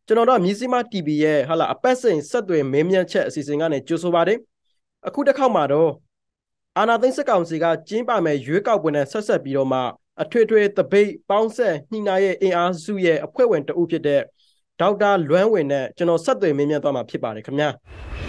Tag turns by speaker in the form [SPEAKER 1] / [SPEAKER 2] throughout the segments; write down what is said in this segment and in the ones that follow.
[SPEAKER 1] ကျွန်တော်တို့မြစည်းမ TV ရဲ့ဟာလာအပတ်စဉ်ဆက်သွယ်မေးမြန်းချက်အစီအစဉ်ကနေကြိုဆိုပါတယ်အခုတစ်ခေါက်မှာတော့အာနာသိန်းစစ်ကောင်စီကကျင်းပမယ်ရွေးကောက်ပွဲနဲ့ဆက်ဆက်ပြီးတော့မှအထွေထွေတပိတ်ပေါင်းဆက်နှိနာရဲ့အင်အားစုရဲ့အဖွဲ့ဝင်တဦးဖြစ်တဲ့ဒေါက်တာလွမ်းဝင်နဲ့ကျွန်တော်ဆက်သွယ်မေးမြန်းသွားမှာဖြစ်ပါတယ်ခင်ဗျာ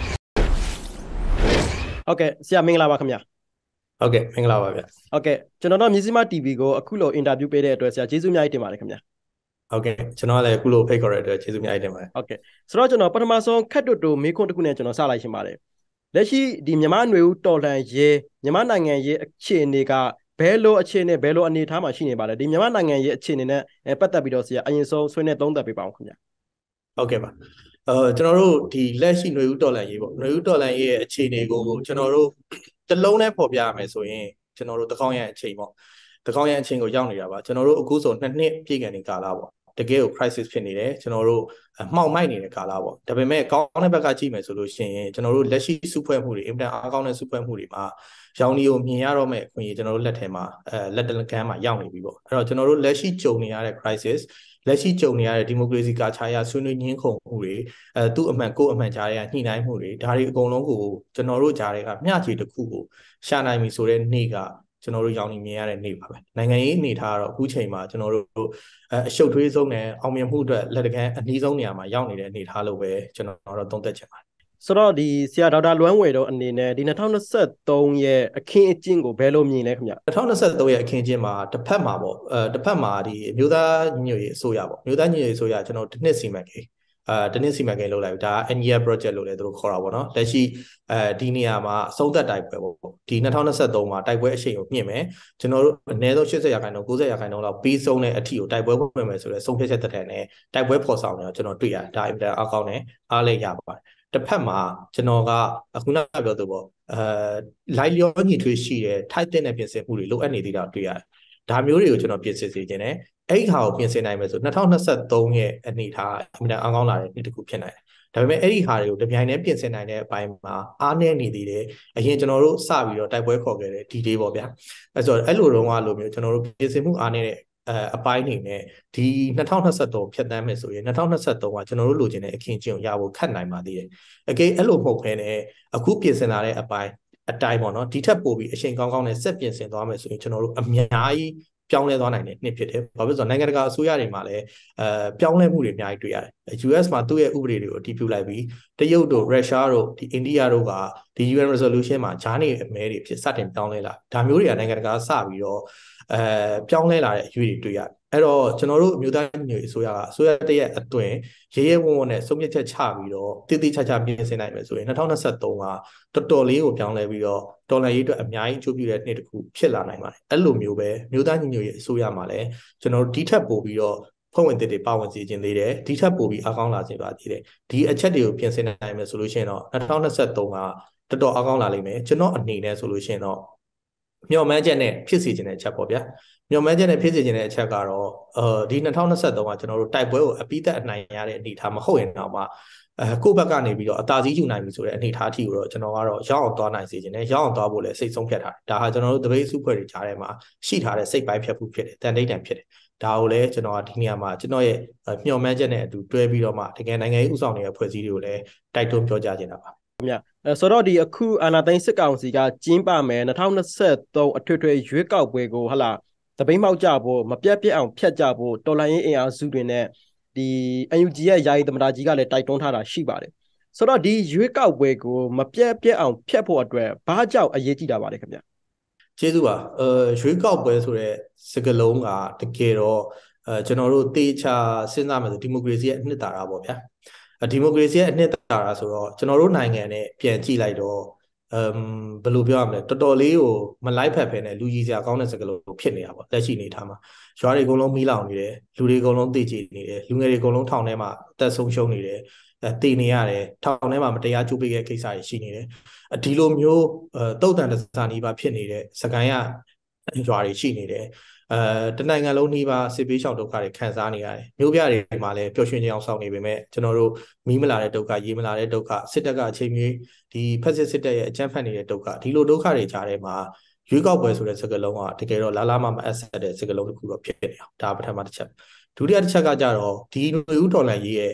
[SPEAKER 1] ဟုတ်ကဲ့ဆရာမင်္ဂလာပါခင်ဗျာ
[SPEAKER 2] ဟုတ်ကဲ့မင်္ဂလာပါဗျ
[SPEAKER 1] ဟုတ်ကဲ့ကျွန်တော်တို့မြစည်းမ TV ကိုအခုလိုအင်တာဗျူးပေးတဲ့အတွက်ဆရာကျေးဇူးအများကြီးတင်ပါတယ်ခင်ဗျာ
[SPEAKER 2] ဟုတ်ကဲ့ကျွန်တော်လည်းအခုလိုဖိတ်ခေါ်ရတဲ့အတွက်ကျေးဇူးအများကြီးတင်ပါတယ်
[SPEAKER 1] ဟုတ်ကဲ့ဆိုတော့ကျွန်တော်ပထမဆုံးခက်တူတူမေးခွန်းတစ်ခုနဲ့ကျွန်တော်စလိုက်ရှင်ပါတယ်လက်ရှိဒီမြန်မာຫນွေဦးတော်လှန်ရေးမြန်မာနိုင်ငံရဲ့အခြေအနေကဘယ်လိုအခြေအနေဘယ်လိုအနေအထားမှာရှိနေပါလဲဒီမြန်မာနိုင်ငံရဲ့အခြေအနေနဲ့ပတ်သက်ပြီးတော့ဆရာအရင်ဆုံးဆွေးနွေးသုံးသပ်ပေးပါအောင်ခင်ဗျာ
[SPEAKER 2] ဟုတ်ကဲ့ပါကျွန်တော်တို့ဒီလက်ရှိຫນွေဦးတော်လှန်ရေးပေါ့ຫນွေဦးတော်လှန်ရေးရဲ့အခြေအနေကိုကျွန်တော်တို့တစ်လုံးနဲ့ဖော်ပြရမယ်ဆိုရင်ကျွန်တော်တို့တကောင်းရန်အချိန်ပေါ့တကောင်းရန်အချိန်ကိုရောက်နေတာပါကျွန်တော်တို့အခုဆို2နှစ်ပြည့်ကန်နေကာလပေါ့တကယ်ကို crisis ဖြစ်နေတယ်ကျွန်တော်တို့မှောက်မိုက်နေတဲ့ကာလပေါ့ဒါပေမဲ့ကောင်းတဲ့ဘက်ကကြည့်မယ်ဆိုလို့ရှိရင်ကျွန်တော်တို့လက်ရှိစုဖွဲ့မှုတွေအင်တန်အားကောင်းတဲ့စုဖွဲ့မှုတွေမှာရောင်ဒီကိုမြင်ရတော့မဲ့အခွင့်အရေးကျွန်တော်တို့လက်ထဲမှာလက်တလကမ်းမှာရောက်နေပြီပေါ့အဲ့တော့ကျွန်တော်တို့လက်ရှိကြုံနေရတဲ့ crisis လက်ရှိကြုံနေရတဲ့ဒီမိုကရေစီကာချာရဆွေးနွေးညှင်းခုန်မှုတွေသူ့အမှန်ကိုယ့်အမှန်ကြားရညှိနှိုင်းမှုတွေဒါတွေအကုန်လုံးကိုကျွန်တော်တို့ကြားတွေကမျှခြေတစ်ခုကိုရှာနိုင်ပြီဆိုတဲ့နေ့ကကျွန်တော်တို့ရောင်နေမြင်ရတဲ့နေ့ပါပဲနိုင်ငံရေးအနေထားကတော့အခုချိန်မှာကျွန်တော်တို့အရှုပ်ထွေးဆုံးနဲ့အောင်မြင်မှုအတွက်လက်တကမ်းအနည်းဆုံးနေရာမှာရောက်နေတဲ့အနေထားလို့ပဲကျွန်တော်တို့သုံးသပ်ချင်ပါတယ်
[SPEAKER 1] ဆိုတော့ဒီဆရာဒေါက်တာလွမ်းဝေတို့အနေနဲ့ဒီ2023ရဲ့အခင်းအကျင်းကိုဘယ်လိုမြင်လဲခင်ဗျ
[SPEAKER 2] 2023ရဲ့အခင်းအကျင်းမှာတစ်ဖက်မှာပေါ့တစ်ဖက်မှာဒီအမျိုးသားညီညွတ်ရေးအစိုးရပေါ့အမျိုးသားညီညွတ်ရေးအစိုးရကျွန်တော်တစ်နှစ်စီမံကိန်းတနည်းစီမံကိန်းလုပ်လိုက်ပြီဒါ NGL project လို့လည်းသူတို့ခေါ်တာပေါ့နော်လက်ရှိဒီနေရာမှာအဆုံးသက်တိုက်ပွဲပေါ့ဒီ2023မှာတိုက်ပွဲအရှိန်ကိုမြင့်မယ်ကျွန်တော်တို့အနည်းဆုံး80%ရာခိုင်နှုန်း90%ရာခိုင်နှုန်းလောက်ပြီးဆုံးတဲ့အထိကိုတိုက်ပွဲဝင်မယ်ဆိုတော့ဆုံးဖြတ်ချက်တက်တဲ့နဲ့တိုက်ပွဲဖော်ဆောင်နေတော့ကျွန်တော်တွေ့ရတယ်ဒါအင်တာအကောင့်နဲ့အားလည်းရပါတယ်တစ်ဖက်မှာကျွန်တော်ကအခုနပြောသူပေါ့လိုက်လျောညီထွေးရှိတဲ့ထိုက်တဲ့ပြင်ဆင်မှုတွေလိုအပ်နေသေးတာတွေ့ရတယ်ဒါမျိုးတွေကိုကျွန်တော်ပြင်ဆင်စေခြင်းနဲ့အဲ့ဒီဟာကိုပြင်ဆင်နိုင်မယ်ဆို2023ရဲ့အနေထားအမှန်အကောင်းလာတဲ့နေ့တစ်ခုဖြစ်နိုင်တယ်ဒါပေမဲ့အဲ့ဒီဟာတွေကိုတပြိုင်တည်းပြင်ဆင်နိုင်တဲ့အပိုင်းမှာအားနည်းနေသေးတယ်အရင်ကျွန်တော်တို့စပြီးတော့တိုက်ပွဲခေါ်ခဲ့တဲ့ဒီ day ပေါ့ဗျာအဲ့ဆိုအဲ့လိုတော့လိုမျိုးကျွန်တော်တို့ပြင်ဆင်မှုအားနည်းတဲ့အပိုင်းနေနဲ့ဒီ2023ဖြတ်သန်းမယ်ဆိုရင်2023ကကျွန်တော်တို့လိုချင်တဲ့အခင်းကျင်းကိုရဖို့ခက်နိုင်ပါသေးတယ်အကယ်အဲ့လိုမဟုတ်ခဲနဲ့အခုပြင်ဆင်လာတဲ့အပိုင်းအတိုင်းပေါ့နော်ဒီထက်ပိုပြီးအချိန်ကောင်းကောင်းနဲ့ဆက်ပြင်ဆင်သွားမယ်ဆိုရင်ကျွန်တော်တို့အများကြီးပြောင်းလဲသွားနိုင်တဲ့နှစ်ဖြစ်တယ်။ဘာဖြစ်လို့ဆိုတော့နိုင်ငံတကာအစိုးရတွေမှာလည်းပြောင်းလဲမှုတွေအများကြီးတွေ့ရတယ်။ US မှာသူ့ရဲ့ဥပဒေတွေကိုအတည်ပြုလိုက်ပြီးတရုတ်တို့ရုရှားတို့ဒီအိန္ဒိယတို့ကဒီ UN resolution မှာဂျာနေအမဲတွေဖြစ်စတင်ပြောင်းလဲလာဒါမျိုးတွေကနိုင်ငံတကာစပြီးတော့ပြောင်းလဲလာတဲ့အရွေးတွေတွေ့ရတယ်။အဲ့တော့ကျွန်တော်တို့အမျိုးသားညီညွတ်ရေးအစိုးရကအစိုးရတရက်အတွင်းရဲရဲဝံ့ဝံ့နဲ့ဆုံးဖြတ်ချက်ချပြီးတော့တည်တည်ချာချာပြင်ဆင်နိုင်မယ်ဆိုရင်2023ကတော်တော်လေးကိုပြောင်းလဲပြီးတော့တော်လှန်ရေးအတွက်အများကြီးအကျိုးပြုတဲ့နှစ်တစ်ခုဖြစ်လာနိုင်ပါတယ်အဲ့လိုမျိုးပဲမျိုးသားညီညွတ်ရေးအစိုးရမှာလည်းကျွန်တော်တို့ဒီထက်ပိုပြီးတော့ဖွဲ့ဝင်တွေပါဝင်စီခြင်းသေးတယ်ဒီထက်ပိုပြီးအကောင်းလာစေပါသေးတယ်ဒီအချက်တွေကိုပြင်ဆင်နိုင်မယ်ဆိုလို့ရှိရင်တော့2023ကတော်တော်အကောင်းလာလိမ့်မယ်ကျွန်တော်အနေနဲ့ဆိုလို့ရှိရင်တော့မျှော်မှန်းချက်နဲ့ဖြစ်စီခြင်းတဲ့အချက်ပေါ့ဗျာမျှော်မှန်းချက်နဲ့ဖြစ်စီခြင်းတဲ့အချက်ကတော့ဒီ2023ကကျွန်တော်တို့တိုက်ပွဲကိုအပိသက်အနိုင်ရတဲ့အနေအထားမဟုတ်ရင်တော့မှကိုယ့်ဘက်ကနေပြီးတော့အသာစီးယူနိုင်ပြီဆိုတဲ့အနေအထားအထိကိုတော့ကျွန်တော်ကတော့ရောက်အောင်သွားနိုင်စေခြင်းနဲ့ရောက်အောင်သွားဖို့လည်းစိတ်ဆုံးဖြတ်ထားတယ်ဒါဟာကျွန်တော်တို့တပိတ်စုဖွဲ့တွေကြားထဲမှာရှိထားတဲ့စိတ်ပိုင်းဖြတ်မှုဖြစ်တယ်တန်တိတ်တန်ဖြစ်တယ်ဒါကိုလည်းကျွန်တော်ကဒီနေရာမှာကျွန်တော်ရဲ့မျှော်မှန်းချက်နဲ့အတူတွဲပြီးတော့မှတကယ်နိုင်ငံရေးဥဆောင်နေတဲ့ဖွဲ့စည်းတွေကိုလည်းတိုက်တွန်းပြောကြားနေတာပါ
[SPEAKER 1] ခင်ဗျဆိုတော့ဒီအခုအာဏာသိမ်းစစ်ကောင်စီကကျင်းပမယ်2023အထွေထွေရွေးကောက်ပွဲကိုဟလာတပိတ်မောက်ကြဖို့မပြတ်ပြတ်အောင်ဖျက်ကြဖို့တော်လှန်ရေးအင်အားစုတွေနဲ့ဒီ NUG ရဲ့ယာယီသမ္မတကြီးကလည်းတိုက်တွန်းထားတာရှိပါတယ်ဆိုတော့ဒီရွေးကောက်ပွဲကိုမပြတ်ပြတ်အောင်ဖျက်ဖို့အတွက်ဘာကြောင့်အရေးကြီးတာပါလဲခင်ဗျ
[SPEAKER 2] ကျေးဇူးပါရွေးကောက်ပွဲဆိုတဲ့စကားလုံးကတကယ်တော့ကျွန်တော်တို့တေချာစဉ်းစားမယ်ဆိုဒီမိုကရေစီရဲ့အနှစ်သာရပေါ့ဗျာဒီမိုကရေစီရဲ့အနှစ်သာရဆိုတော့ကျွန်တော်တို့နိုင်ငံနဲ့ပြန်ကြည့်လိုက်တော့ဘယ်လိုပြောရမလဲတော်တော်လေးကိုမလိုက်ဖက်ဖဲနဲ့လူကြီးစရာကောင်းတဲ့စကားလုံးဖြစ်နေတာပေါ့လက်ရှိအနေထားမှာရွာတွေအကုန်လုံးမီးလောင်နေတယ်လူတွေအကုန်လုံးတေချေနေတယ်လူငယ်တွေအကုန်လုံးထောင်ထဲမှာအသက်ဆုံးရှုံးနေတယ်တည်နေရတယ်ထောင်ထဲမှာမတရားကြိုးပေးတဲ့ကိစ္စတွေရှိနေတယ်ဒီလိုမျိုးတုတ်တန်တစားနီးပါဖြစ်နေတဲ့စကိုင်းရရွာတွေရှိနေတယ်တနိုင်ငံလုံးနှီးပါစစ်ပေးရှောင်ဒုက္ခတွေခံစားနေရတယ်မြို့ပြတွေမှာလည်းပျော်ရွှင်ကြအောင်ဆောင်နေပေမဲ့ကျွန်တော်တို့မီးမလာတဲ့ဒုက္ခရေမလာတဲ့ဒုက္ခစစ်တပ်ကအချိန်ကြီးဒီဖက်စစ်တပ်ရဲ့အကြမ်းဖက်နေတဲ့ဒုက္ခဒီလိုဒုက္ခတွေကြားထဲမှာရွေးကောက်ပွဲဆိုတဲ့စကားလုံးကတကယ်တော့လာမအဆက်တဲ့စကားလုံးတစ်ခုတော့ဖြစ်နေအောင်ဒါပထမတစ်ချက်ဒုတိယတစ်ချက်ကကြတော့ဒီຫນွေဦးတော်လှန်ရေးရဲ့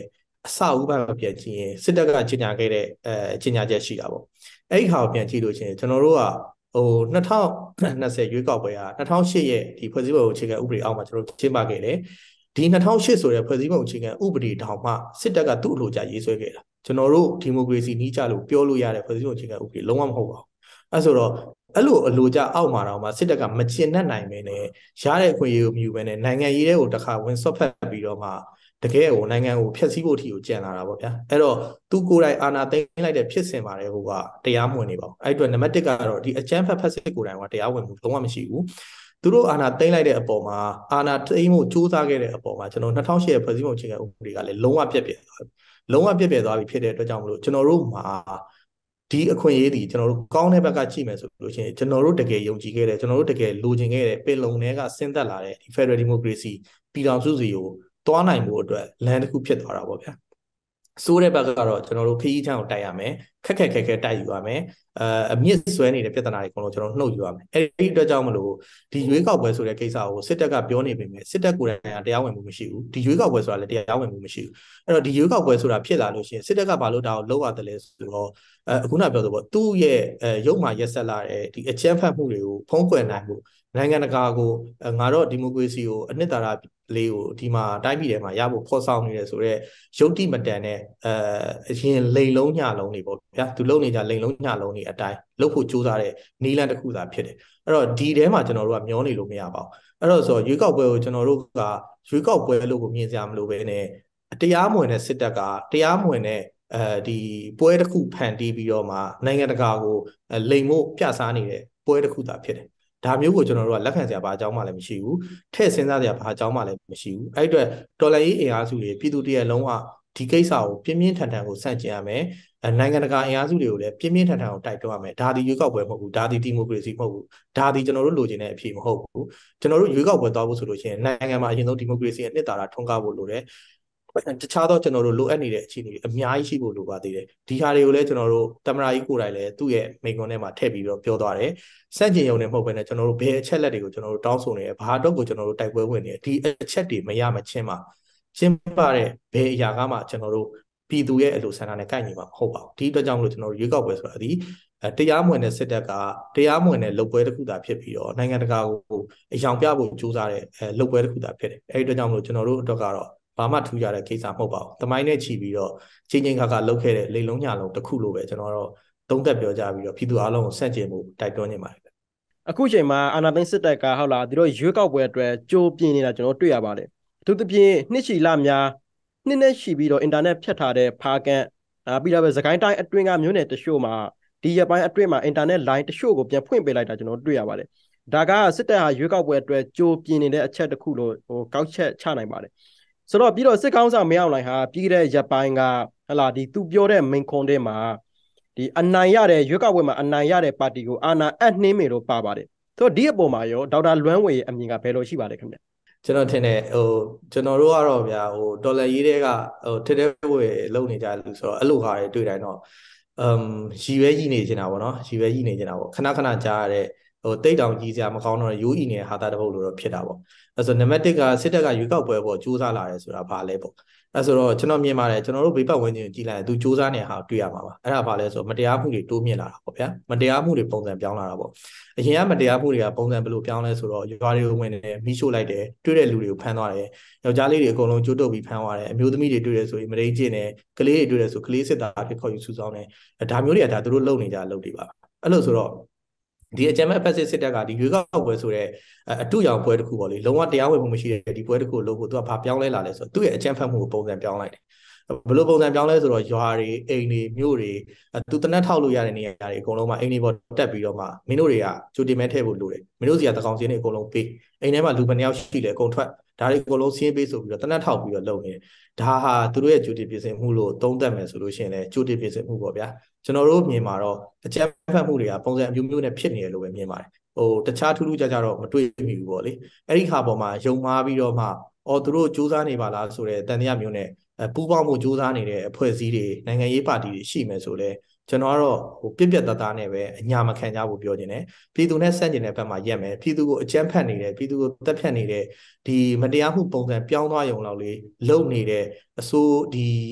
[SPEAKER 2] အစဥပဒေပြန်ကြည့်ရင်စစ်တပ်ကကြီးညာခဲ့တဲ့ကြီးညာချက်ရှိတာပေါ့အဲ့ဒီဟာကိုပြန်ကြည့်လို့ရှိရင်ကျွန်တော်တို့ကဟို2020ရွေးကောက်ပွဲက2008ရဲ့ဒီဖွဲ့စည်းပုံအခြေခံဥပဒေအောက်မှာကျွန်တော်တို့ကျင်းပခဲ့တယ်ဒီ2008ဆိုတဲ့ဖွဲ့စည်းပုံအခြေခံဥပဒေတောင်မှစစ်တပ်ကသူ့အလိုကျရေးဆွဲခဲ့တာကျွန်တော်တို့ဒီမိုကရေစီနီးကြလို့ပြောလို့ရတဲ့ဖွဲ့စည်းပုံအခြေခံဥပဒေလုံးဝမဟုတ်ပါဘူးအဲဆိုတော့အဲ့လိုအလိုကျအောက်မှာတော့မှစစ်တပ်ကမကျင်တတ်နိုင်ပဲနဲ့ရတဲ့အခွင့်အရေးကိုမယူပဲနဲ့နိုင်ငံရေးတွေကိုတစ်ခါဝင်ဆွတ်ဖက်ပြီးတော့မှတကယ်ကိုနိုင်ငံကိုဖျက်ဆီးဖို့အထိကိုကြံလာတာပေါ့ဗျာအဲ့တော့သူကိုယ်တိုင်အာဏာသိမ်းလိုက်တဲ့ဖြစ်စဉ်ပါတယ်ဟိုကတရားမဝင်နေပါဘူးအဲ့အတွက်နံပါတ်1ကတော့ဒီအကြမ်းဖက်ဖက်စစ်ကိုယ်တိုင်ကတရားဝင်မှုလုံးဝမရှိဘူးသူတို့အာဏာသိမ်းလိုက်တဲ့အပေါ်မှာအာဏာသိမ်းမှုစူးစမ်းခဲ့တဲ့အပေါ်မှာကျွန်တော်2008ရဲ့ဖွဲ့စည်းပုံအခြေခံဥပဒေကလည်းလုံးဝပြက်ပြက်သွားပြီလုံးဝပြက်ပြက်သွားပြီဖြစ်တဲ့အတွက်ကြောင့်မလို့ကျွန်တော်တို့မှာဒီအခွင့်အရေးတွေကျွန်တော်တို့ကောင်းတဲ့ဘက်ကကြည့်မယ်ဆိုလို့ရှိရင်ကျွန်တော်တို့တကယ်ယုံကြည်ခဲ့တယ်ကျွန်တော်တို့တကယ်လိုချင်ခဲ့တဲ့ပင်လုံထဲကဆင်းသက်လာတဲ့ဒီ Federal Democracy ပြည်ထောင်စုစီကိုတွားနိုင်မှုအတွက်လမ်းတစ်ခုဖြစ်သွားတာပေါ့ဗျာဆိုးတဲ့ဘက်ကတော့ကျွန်တော်တို့ခရီးချောင်းကိုတိုက်ရမယ်ခက်ခက်တိုက်ယူရမယ်အမြင့်ဆွဲနေတဲ့ပြဿနာတွေအကုန်လုံးကျွန်တော်နှုတ်ယူရမယ်အဲ့ဒီအတွက်ကြောင့်မလို့ဒီရွေးကောက်ပွဲဆိုတဲ့ကိစ္စကိုစစ်တပ်ကပြောနေပေမဲ့စစ်တပ်ကိုယ်တိုင်ကတရားဝင်မှုမရှိဘူးဒီရွေးကောက်ပွဲဆိုတာလည်းတရားဝင်မှုမရှိဘူးအဲ့တော့ဒီရွေးကောက်ပွဲဆိုတာဖြစ်လာလို့ရှိရင်စစ်တပ်ကဘာလို့ဒါကိုလုပ်ရတယ်လဲဆိုတော့အခုနပြောသလိုပေါ့သူ့ရဲ့ရုပ်မှရက်ဆက်လာတဲ့ဒီအကြမ်းဖက်မှုတွေကိုဖုံးကွယ်နိုင်မှုနိုင်ငံတကာကိုငါတော့ဒီမိုကရေစီကိုအနှစ်သာရလေးကိုဒီမှာတိုင်းပြည်ထဲမှာရဖို့ဖော်ဆောင်နေတယ်ဆိုတော့ရုပ်တိမတန်တဲ့အရင်လိန်လုံးညလုံးတွေပေါ့ဗျာသူလုံနေကြလိန်လုံးညလုံးတွေအတိုင်းလှုပ်ဖို့ကြိုးစားတဲ့နီးလန်းတစ်ခုသာဖြစ်တယ်အဲ့တော့ဒီထဲမှာကျွန်တော်တို့ကမျောနေလို့မရပါဘူးအဲ့တော့ဆိုရွေးကောက်ပွဲကိုကျွန်တော်တို့ကရွေးကောက်ပွဲလို့ကိုမြင်စရာမလိုပဲနဲ့တရားမဝင်တဲ့စစ်တပ်ကတရားမဝင်တဲ့ဒီပွဲတစ်ခုဖန်တီးပြီးတော့မှနိုင်ငံတကာကိုလိန်ဖို့ပြစားနေတဲ့ပွဲတစ်ခုသာဖြစ်တယ်ဒါမျိုးကိုကျွန်တော်တို့ကလက်ခံစရာဘာအကြောင်းမှလည်းမရှိဘူးထည့်စဉ်းစားစရာဘာအကြောင်းမှလည်းမရှိဘူးအဲ့အတွက်တော်လှန်ရေးအင်အားစုတွေပြည်သူတရက်လုံးကဒီကိစ္စကိုပြင်းပြင်းထန်ထန်ကိုဆန့်ကျင်ရမယ်နိုင်ငံတကာအင်အားစုတွေကိုလည်းပြင်းပြင်းထန်ထန်ကိုတိုက်တွန်းရမယ်ဒါဒီရွေးကောက်ပွဲမဟုတ်ဘူးဒါဒီဒီမိုကရေစီမဟုတ်ဘူးဒါဒီကျွန်တော်တို့လိုချင်တဲ့အဖြေမဟုတ်ဘူးကျွန်တော်တို့ရွေးကောက်ပွဲသွားဖို့ဆိုလို့ရှိရင်နိုင်ငံမှာအရင်ဆုံးဒီမိုကရေစီရဲ့နှစ်သာရထွန်းကားဖို့လိုတယ်တခြားသောကျွန်တော်တို့လိုအပ်နေတဲ့အခြေအနေတွေအများကြီးရှိဖို့လိုပါသေးတယ်ဒီဟာတွေကိုလည်းကျွန်တော်တို့တမရာကြီးကိုယ်တိုင်လည်းသူ့ရဲ့မိန့်ခွန်းထဲမှာထည့်ပြီးတော့ပြောသွားတယ်စန့်ကျင်ရုံနဲ့မဟုတ်ဘဲနဲ့ကျွန်တော်တို့ဘယ်အချက်လက်တွေကိုကျွန်တော်တို့တောင်းဆိုနေရဘာအတွက်ကိုကျွန်တော်တို့တိုက်ပွဲဝင်နေဒီအချက်တွေမရမချင်းမှာရှင်းပါတဲ့ဘယ်အရာကမှကျွန်တော်တို့ပြည်သူရဲ့အလိုဆန္ဒနဲ့ကိုက်ညီမှာမဟုတ်ပါဘူးဒီအတွက်ကြောင့်မလို့ကျွန်တော်တို့ရွေးကောက်ပွဲဆိုတာဒီတရားမဝင်တဲ့စစ်တပ်ကတရားမဝင်တဲ့လုပ်ပွဲတစ်ခုသာဖြစ်ပြီးတော့နိုင်ငံတကာကိုအယောင်ပြဖို့ကြိုးစားတဲ့လုပ်ပွဲတစ်ခုသာဖြစ်တယ်အဲဒီအတွက်ကြောင့်မလို့ကျွန်တော်တို့အတွက်ကတော့ဘာမှထူးကြတဲ့ကိစ္စမဟုတ်ပါဘူး။တမိုင်းနဲ့ချီပြီးတော့ချင်းခါလှုပ်ခဲ့တဲ့လေလုံးညလုံးတစ်ခုလိုပဲကျွန်တော်တော့သုံးသက်ပြောကြပြီးတော့ပြည်သူအားလုံးကိုဆန့်ကျင်မှုတိုက်တွန်းနေပါတယ်
[SPEAKER 1] ။အခုချိန်မှာအာဏာသိမ်းစစ်တပ်ကဟုတ်လားဒီတော့ရွေးကောက်ပွဲအတွက်ကြိုးပြင်းနေတာကျွန်တော်တွေ့ရပါတယ်။အထူးသဖြင့်နှစ်ချီလများနှစ်နဲ့ချီပြီးတော့အင်တာနက်ဖြတ်ထားတဲ့ဖားကန်ပြီးတော့ပဲစကိုင်းတိုင်းအတွင်းကမြို့နယ်တချို့မှာဒီရက်ပိုင်းအတွင်းမှာအင်တာနက်လိုင်းတချို့ကိုပြန်ဖွင့်ပေးလိုက်တာကျွန်တော်တွေ့ရပါတယ်။ဒါကစစ်တပ်ဟာရွေးကောက်ပွဲအတွက်ကြိုးပြင်းနေတဲ့အချက်တစ်ခုလို့ကောက်ချက်ချနိုင်ပါတယ်။ဆိုတော့ပြီးတော့စစ်ကောင်းဆောင်မင်းအောင်လှိုင်ဟာပြီးတဲ့ရက်ပိုင်းကဟလာဒီသူပြောတဲ့မိန့်ခွန်းထဲမှာဒီအနိုင်ရတဲ့ရွေးကောက်ပွဲမှာအနိုင်ရတဲ့ပါတီကိုအာဏာအပ်နှင်းမယ်လို့ပါပါတယ်ဆိုတော့ဒီအပေါ်မှာရောဒေါက်တာလွမ်းဝေရဲ့အမြင်ကဘယ်လိုရှိပါလဲခင်ဗျ
[SPEAKER 2] ကျွန်တော်ထင်တယ်ကျွန်တော်တို့ကတော့ဗျာဒေါ်လာရေးတွေကထက်တဲ့ဝေလုံနေကြလို့ဆိုတော့အဲ့လိုဟာတွေတွေ့တိုင်းတော့ရည်ပဲရည်နေနေတာပေါ့နော်ရည်ပဲရည်နေနေတာပေါ့ခဏခဏကြားရတဲ့တိတ်တောင်ကြီးစရာမကောင်းတော့ရိုးအီနေတဲ့ဟာတာတစ်ပုတ်လို့တော့ဖြစ်တာပေါ့အဲဆိုနံပါတ်1ကစစ်တပ်ကရွေးကောက်ပွဲပေါ်စူးစမ်းလာတယ်ဆိုတာဘာလဲပေါ့အဲဆိုတော့ကျွန်တော်မြင်ပါတယ်ကျွန်တော်တို့ဘေးပတ်ဝန်းကျင်ကြည့်လိုက်ရင်သူစူးစမ်းနေတဲ့ဟာတွေ့ရမှာပါအဲ့ဒါဘာလဲဆိုတော့မတရားမှုတွေတိုးမြင့်လာတာပေါ့ဗျာမတရားမှုတွေပုံစံပြောင်းလာတာပေါ့အရင်ကမတရားမှုတွေကပုံစံဘယ်လိုပြောင်းလဲဆိုတော့ရွာတွေကိုဝင်တယ်မိရှို့လိုက်တယ်တွေ့တဲ့လူတွေကိုဖမ်းသွားတယ်ယောက်ျားလေးတွေအကုန်လုံးကျိုးတုပ်ပြီးဖမ်းသွားတယ်အမျိုးသမီးတွေတွေ့တယ်ဆိုရင်မရင်းကျင်တယ်ကလေးတွေတွေ့တယ်ဆိုကလေးစစ်သားအဖြစ်ခေါ်ယူစုဆောင်းတယ်ဒါမျိုးတွေကဒါသူတို့လုပ်နေကြလုပ်တွေပါအဲ့လိုဆိုတော့ဒီအကြမ်းမဲ့ဖက်စစ်တပ်ကဒီရွေးကောက်ပွဲဆိုတဲ့အတူရောင်ပွဲတစ်ခုပေါ့လေလုံးဝတရားဝင်မှုမရှိတဲ့ဒီပွဲတစ်ခုလို့သူကဘာပြောင်းလဲလာလဲဆိုတော့သူ့ရဲ့အကြမ်းဖက်မှုကိုပုံစံပြောင်းလိုက်တယ်ဘယ်လိုပုံစံပြောင်းလဲဆိုတော့ရွာတွေအိမ်တွေမြို့တွေသူတနက်ထောက်လို့ရတဲ့နေရာတွေအကုန်လုံးမှာအိမ်တွေပေါ်တက်ပြီးတော့မှမင်းတို့တွေကကြိုတင်မဲထည့်ဖို့လိုတယ်မင်းတို့စီကတကောင်စင်းတွေအကုန်လုံးပေးအိမ်ထဲမှာလူဘယ်နှယောက်ရှိလဲအကုန်ထွက်ဒါတွေအကုန်လုံးစင်းပေးဆိုပြီးတော့တနက်ထောက်ပြီးတော့လုပ်နေတယ်ဒါဟာသူတို့ရဲ့ကြိုတင်ပြင်ဆင်မှုလို့သုံးသပ်မယ်ဆိုလို့ရှိရင်လည်းကြိုတင်ပြင်ဆင်မှုပေါ့ဗျာကျွန်တော်တို့မြင်မှာတော့အကြမ်းဖက်မှုတွေကပုံစံအမျိုးမျိုးနဲ့ဖြစ်နေတယ်လို့ပဲမြင်ပါတယ်တခြားထူးထူးခြားခြားတော့မတွေ့မိဘူးပေါ့လေအဲ့ဒီခါပေါ်မှာယုံမှားပြီးတော့မှသူတို့စူးစမ်းနေပါလားဆိုတဲ့တန်တရားမျိုးနဲ့ပူးပေါင်းမှုစူးစမ်းနေတဲ့အဖွဲ့အစည်းတွေနိုင်ငံရေးပါတီတွေရှိမယ်ဆိုလဲကျွန်တော်ကတော့ပြက်ပြက်သားသားနဲ့ပဲအညာမခံကြဘူးပြောနေတယ်ပြည်သူနဲ့ဆန့်ကျင်တဲ့ဘက်မှာရက်မယ်ပြည်သူကိုအကြမ်းဖက်နေတယ်ပြည်သူကိုတပ်ဖြတ်နေတဲ့ဒီမတရားမှုပုံစံပြောင်းသွားရုံလောက်လေးလုံနေတဲ့အစိုးဒီ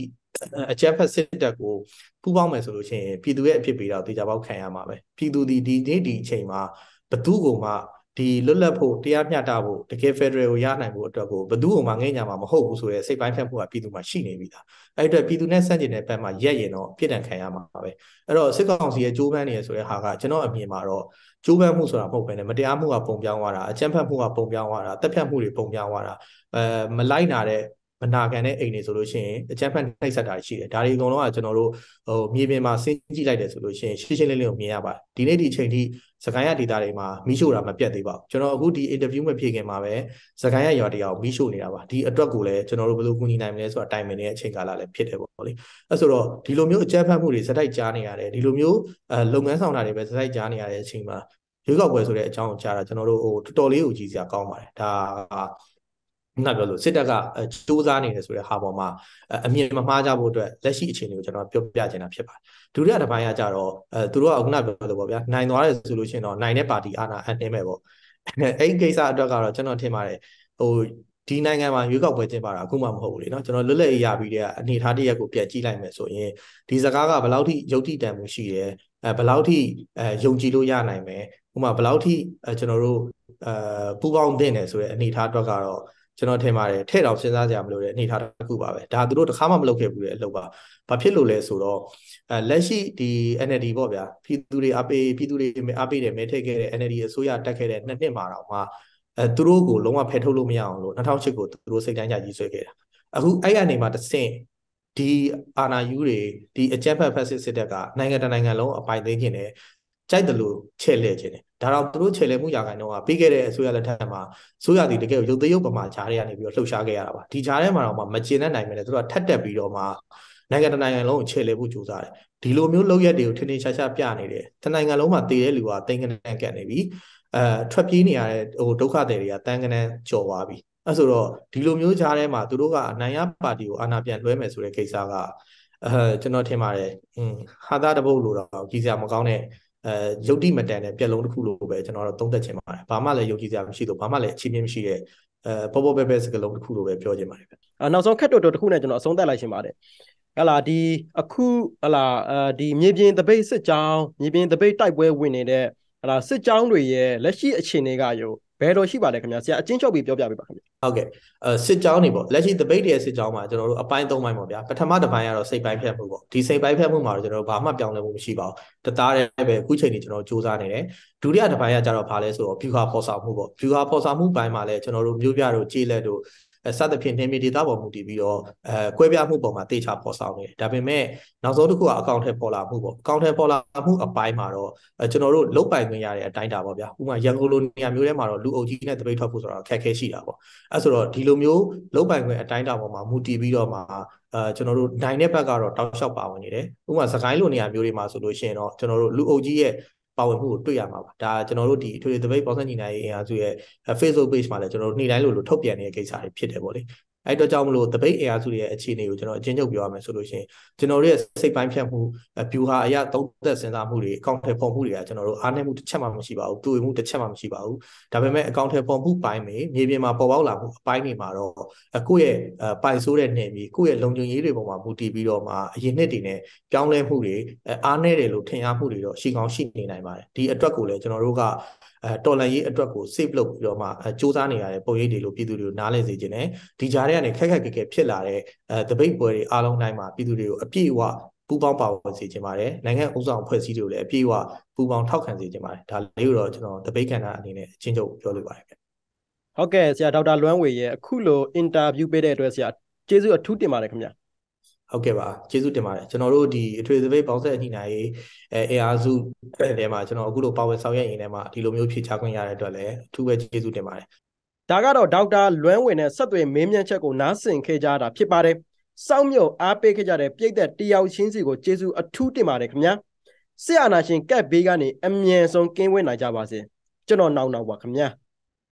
[SPEAKER 2] အကြမ်းဖက်စစ်တပ်ကိုပူးပေါင်းမယ်ဆိုလို့ရှိရင်ပြည်သူရဲ့အဖြစ်ပေးတော့တေချာပေါက်ခံရမှာပဲပြည်သူဒီနေ့ဒီအချိန်မှာဘသူ့ကိုမှဒီလွတ်လပ်ဖို့တရားမျှတဖို့တကယ် Federal ကိုရနိုင်ဖို့အတွက်ကိုဘသူ့ကိုမှငဲ့ညာမှာမဟုတ်ဘူးဆိုတဲ့စိတ်ပိုင်းဖြတ်မှုကပြည်သူမှာရှိနေပြီလားအဲ့အတွက်ပြည်သူနဲ့ဆန့်ကျင်တဲ့ဘက်မှာရက်ရင်တော့ပြစ်ဒဏ်ခံရမှာပဲအဲ့တော့စစ်ကောင်စီရဲ့ကြိုးပမ်းနေရဆိုတဲ့ဟာကကျွန်တော်အမြင်မှာတော့ကြိုးပမ်းမှုဆိုတာမဟုတ်ဘဲနဲ့မတရားမှုကပုံပြောင်းသွားတာအကြမ်းဖက်မှုကပုံပြောင်းသွားတာတပ်ဖြတ်မှုတွေပုံပြောင်းသွားတာမလိုက်နာတဲ့မနာခံတဲ့အိမ်တွေဆိုလို့ရှိရင်အကြမ်းဖက်နှိပ်စက်တာရှိတယ်ဒါတွေအကုန်လုံးကကျွန်တော်တို့မြေပြင်မှာစဉ်းကြည့်လိုက်တယ်ဆိုလို့ရှိရင်ရှင်းရှင်းလင်းလင်းကိုမြင်ရပါတယ်ဒီနေ့ဒီအချိန်ထိစကိုင်းရဒေတာတွေမှာမီးရှို့တာမပြတ်သေးပါဘူးကျွန်တော်အခုဒီ interview မဖြစ်ခင်မှာပဲစကိုင်းရရွာတရားကိုမီးရှို့နေတာပါဒီအတွက်ကိုလည်းကျွန်တော်တို့ဘယ်လိုကူညီနိုင်မလဲဆိုတာတိုင်ပင်နေတဲ့အချိန်ကာလလည်းဖြစ်တယ်ပေါ့လေအဲဆိုတော့ဒီလိုမျိုးအကြမ်းဖက်မှုတွေစတိုက်ကြားနေရတယ်ဒီလိုမျိုးလုပ်ငန်းဆောင်တာတွေပဲစတိုက်ကြားနေရတဲ့အချိန်မှာရွေးကောက်ပွဲဆိုတဲ့အကြောင်းကိုကြားတာကျွန်တော်တို့တော်တော်လေးကိုကြည်စရာကောင်းပါတယ်ဒါကပြောလို့စစ်တပ်ကစူးစမ်းနေတယ်ဆိုတဲ့ဟာပေါ်မှာအမြင်မမှားကြဖို့အတွက်လက်ရှိအခြေအနေကိုကျွန်တော်ပြောပြချင်တာဖြစ်ပါတယ်ဒုတိယတစ်ပိုင်းကကြတော့သူတို့ကခုနပြောလို့ပေါ့ဗျာနိုင်သွားတယ်ဆိုလို့ရှိရင်တော့နိုင်တဲ့ပါတီအာဏာအနှင်းမဲ့ပေါ့အဲ့ဒီကိစ္စအတွက်ကတော့ကျွန်တော်ထင်ပါတယ်ဒီနိုင်ငံမှာရွေးကောက်ပွဲကျင်းပတာအခုမှမဟုတ်ဘူးလေနော်ကျွန်တော်လွတ်လပ်ရေးရပြီးတဲ့အနေအထားတစ်ရက်ကိုပြန်ကြည့်လိုက်မယ်ဆိုရင်ဒီစကားကဘယ်လောက်ထိယုတ်တိတန်မှုရှိတယ်ဘယ်လောက်ထိယုံကြည်လို့ရနိုင်မယ်ဥပမာဘယ်လောက်ထိကျွန်တော်တို့ပူပေါင်းတင်တယ်ဆိုတဲ့အနေအထားအတွက်ကတော့ကျွန်တော်ထင်ပါတယ်ထဲ့တော်စဉ်းစားကြရမလို့တဲ့အနေအထားတစ်ခုပါပဲဒါသူတို့တစ်ခါမှမလုပ်ခဲ့ဘူးတဲ့အလုပ်ပါဘာဖြစ်လို့လဲဆိုတော့လက်ရှိဒီ NLD ပေါ့ဗျာပြည်သူတွေအားပေးတယ်မဲထည့်ခဲ့တဲ့ NLD အစိုးရတက်ခဲ့တဲ့2နှစ်မှာတော့မှသူတို့ကိုလုံးဝဖယ်ထုတ်လို့မရအောင်လို့2008ကိုသူတို့စိတ်တိုင်းကြကြီးဆွဲခဲ့တာအခုအဲ့အနေမှာတစ်ဆင့်ဒီအာဏာယူတွေဒီအကြမ်းဖက်ဖက်စစ်တပ်ကနိုင်ငံတကာနိုင်ငံလုံးအပိုင်သိမ်းခြင်းနဲ့ကြိုက်တယ်လို့ချဲ့လဲခြင်းနဲ့ဒါတော့သူတို့ချဲ့လဲမှုရာခိုင်နှုန်းကပြီးခဲ့တဲ့အစိုးရလက်ထက်မှာအစိုးရဒီတကယ်ရုပ်သရုပ်ပမာဂျားတွေကနေပြီးတော့လှုပ်ရှားခဲ့ရတာပါဒီဂျားထဲမှာတော့မကျင်တဲ့နိုင်မယ်လေသူတို့ကထက်တက်ပြီးတော့မှနိုင်ငံတကာနိုင်ငံလုံးကိုချဲ့လဲဖို့ကြိုးစားတယ်ဒီလိုမျိုးလုပ်ရက်တွေကိုထင်ထင်ရှားရှားပြနေတယ်တနိုင်ငံလုံးမှာတည်တဲ့လူကတိန်ကနန်ကတ်နေပြီထွက်ပြေးနေရတဲ့ဒုက္ခသည်တွေကတန်းကနန်ကျော်သွားပြီအဲဆိုတော့ဒီလိုမျိုးကြားထဲမှာသူတို့ကအနိုင်ရပါတီကိုအာဏာပြန်လွှဲမယ်ဆိုတဲ့ကိစ္စကကျွန်တော်ထင်ပါတယ်ဟာသားတပုတ်လို့တော့ကြီးစရာမကောင်းတဲ့ယုတ်တိမတန်တဲ့ပြက်လုံးတစ်ခုလို့ပဲကျွန်တော်တို့သုံးသပ်ချင်ပါတယ်ဘာမှလည်းယုတ်ကြည်စရာမရှိတော့ဘာမှလည်းအချင်းချင်းမရှိတဲ့ပေါ်ပေါ်ပဲပဲစကလုံးတစ်ခုလို့ပဲပြောချင်ပါတယ်ဗျ
[SPEAKER 1] နောက်ဆုံးခက်တော်တစ်ခုနဲ့ကျွန်တော်အဆုံးသတ်လိုက်ချင်ပါတယ်ဟလာဒီအခုဟလာဒီမြေပြင်တပိတ်စစ်ကြောင်းမြေပြင်တပိတ်တိုက်ပွဲဝင်နေတဲ့ဟလာစစ်ကြောင်းတွေရဲ့လက်ရှိအခြေအနေကရောဘယ်လိုရှိပါလဲခင်ဗျာဆရာအချင်းချုပ်ပြီးပြောပြပေးပါခင်ဗျာ
[SPEAKER 2] ဟုတ်ကဲ့စစ်ကြောင်းတွေပေါ့လက်ရှိတပိတ်တွေစစ်ကြောင်းမှာကျွန်တော်တို့အပိုင်း၃ပိုင်းပေါ့ဗျာပထမတစ်ပိုင်းကတော့စိတ်ပိုင်းဖြတ်မှုပေါ့ဒီစိတ်ပိုင်းဖြတ်မှုမှာတော့ကျွန်တော်တို့ဘာမှပြောင်းလဲမှုမရှိပါဘူးတသားတည်းပဲအခုချိန်ကြီးကျွန်တော်စူးစမ်းနေတယ်ဒုတိယတစ်ပိုင်းကကြတော့ဘာလဲဆိုတော့ view ဖော်ဆောင်မှုပေါ့ view ဖော်ဆောင်မှုပိုင်းမှာလည်းကျွန်တော်တို့မျိုးပြတို့ကြေးလက်တို့စသဖြင့်နေမြေဒေသပေါ်မူတည်ပြီးတော့ကွဲပြားမှုပေါ်မှာတေချာပေါ်ဆောင်နေတယ်ဒါပေမဲ့နောက်ဆုံးတစ်ခုကအကောင့်ထဲပေါ်လာမှုပေါ့အကောင့်ထဲပေါ်လာမှုအပိုင်းမှာတော့ကျွန်တော်တို့လုတ်ပိုင်ခွင့်ရတဲ့အတိုင်းတာပေါ့ဗျာဥပမာရန်ကုန်လိုနေရာမျိုးထဲမှာတော့လူအုပ်ကြီးနဲ့တပိတ်ထွက်ဖို့ဆိုတော့အခက်အခဲရှိတာပေါ့အဲဆိုတော့ဒီလိုမျိုးလုတ်ပိုင်ခွင့်အတိုင်းတာပေါ်မှာမူတည်ပြီးတော့မှကျွန်တော်တို့နိုင်တဲ့ဘက်ကတော့တောက်လျှောက်ပါဝင်နေတယ်ဥပမာစကိုင်းလိုနေရာမျိုးတွေမှာဆိုလို့ရှိရင်တော့ကျွန်တော်တို့လူအုပ်ကြီးရဲ့ပါဝင်မှုကိုတွေ့ရမှာပါဒါကျွန်တော်တို့ဒီအထွေထွေတပိတ်ပေါင်းစပ်ညီနိုင်ရေးအင်အားစုရဲ့ Facebook page မှာလည်းကျွန်တော်တို့နေ့တိုင်းလိုထုတ်ပြန်နေတဲ့ကိစ္စတွေဖြစ်တယ်ပေါ့လေအဲ့တော့ကြောင့်မလို့တပိတ်အင်အားစုရဲ့အခြေအနေကိုကျွန်တော်အချင်းချုပ်ပြောရမယ်ဆိုလို့ရှိရင်ကျွန်တော်တို့ရဲ့စိတ်ပိုင်းဖြတ်မှုဗျူဟာအရာသုံးသက်စဉ်းစားမှုတွေအကောင့်ထဲပေါ်မှုတွေကကျွန်တော်တို့အားနည်းမှုတစ်ချက်မှမရှိပါဘူးတူမှုတစ်ချက်မှမရှိပါဘူးဒါပေမဲ့အကောင့်ထဲပေါ်မှုပိုင်းမှာမြေပြင်မှာပေါ်ပေါက်လာမှုအပိုင်းတွေမှာတော့ကိုယ့်ရဲ့ပိုင်ဆိုးတဲ့နယ်မြေကိုယ့်ရဲ့လုံခြုံရေးတွေပေါ်မှာမူတည်ပြီးတော့မှအရင်နှစ်တွေနဲ့ပြောင်းလဲမှုတွေအားနည်းတယ်လို့ထင်ရမှုတွေတော့ရှိကောင်းရှိနေနိုင်ပါတယ်ဒီအတွက်ကိုလည်းကျွန်တော်တို့ကတော်လန်ရေးအတွက်ကို save လုပ်ပြီးတော့မှစူးစမ်းနေရတဲ့ပုံရိပ်တွေလို့ပြည်သူတွေကိုနားလည်စေခြင်းနဲ့ဒီကြားထဲကနေခက်ခက်ခဲခဲဖြစ်လာတဲ့တပိတ်ပွဲတွေအားလုံးတိုင်းမှာပြည်သူတွေကိုအပြည့်အဝပူးပေါင်းပါဝင်စေခြင်းပါတယ်နိုင်ငံဥဆောင်ဖွဲ့စည်းတွေကိုလည်းအပြည့်အဝပူးပေါင်းထောက်ခံစေခြင်းပါတယ်ဒါလေးကိုတော့ကျွန်တော်တပိတ်ကဏ္ဍအနေနဲ့အချင်းချုပ်ပြောလိုပါတယ်
[SPEAKER 1] ဟုတ်ကဲ့ဆရာဒေါက်တာလွမ်းဝေရဲ့အခုလိုအင်တာဗျူးပေးတဲ့အတွက်ဆရာကျေးဇူးအထူးတင်ပါတယ်ခင်ဗျာ
[SPEAKER 2] ဟုတ်ကဲ့ပါကျေးဇူးတင်ပါတယ်ကျွန်တော်တို့ဒီအထွေထွေပေါင်းဆက်ညှိနှိုင်းရေးအင်အားစုထဲမှာကျွန်တော်အခုလိုပါဝင်ဆောင်ရွက်ရင်းထဲမှာဒီလိုမျိုးဖြည့်ချခွင့်ရတဲ့အတွက်လည်းအထူးပဲကျေးဇူးတင်ပါတယ်
[SPEAKER 1] ဒါကတော့ဒေါက်တာလွမ်းဝေနဲ့ဆက်သွယ်မေးမြန်းချက်ကိုနားဆင်ခဲ့ကြတာဖြစ်ပါတယ်စောင့်မြုပ်အားပေးခဲ့ကြတဲ့ပြည်သက်တယောက်ချင်းစီကိုကျေးဇူးအထူးတင်ပါတယ်ခင်ဗျာဆရာအာနာရှင်ကပ်ဘေးကနေအမြဲဆုံးကင်းဝေးနိုင်ကြပါစေကျွန်တော်နောက်ပါခင်ဗျာ